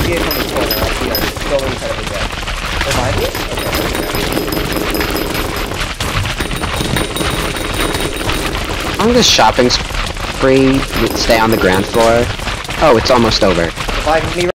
see it from the corner. I see her still inside of the deck. Behind me? Okay. On this shopping spree, stay on the ground floor. Oh, it's almost over. Revive me